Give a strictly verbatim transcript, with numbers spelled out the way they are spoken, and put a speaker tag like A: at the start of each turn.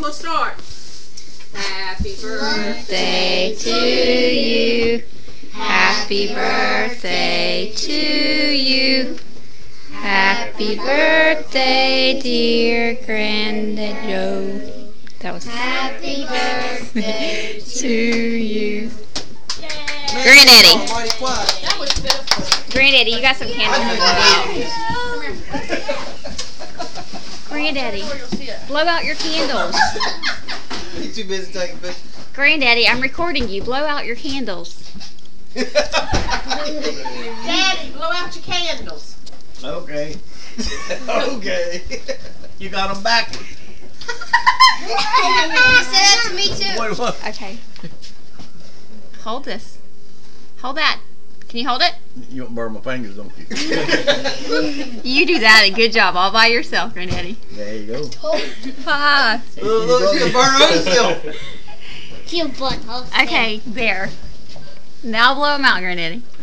A: we'll start. Happy
B: birthday to you. Happy birthday to you. Happy birthday, dear Granddad Joe. That was
C: Happy birthday
B: to you.
A: Yay.
B: Granddaddy.
A: That was beautiful.
B: Granddaddy, you got some candles. Granddaddy, blow out your candles.
D: You too busy taking pictures.
B: Granddaddy, I'm recording you. Blow out your candles.
A: Daddy, blow out your candles.
D: Okay. Okay. You got them backwards.
C: You said that to me too.
D: What, what?
B: Okay. Hold this. Hold that. Can you hold it?
D: You don't burn my fingers, don't you?
B: You do that. Good job. All by yourself, Granddaddy.
D: There you go.
B: Ah.
D: Look, look, she'll burn her own self.
C: Cute fun, huh?
B: Okay, there. Now blow them out, Granddaddy.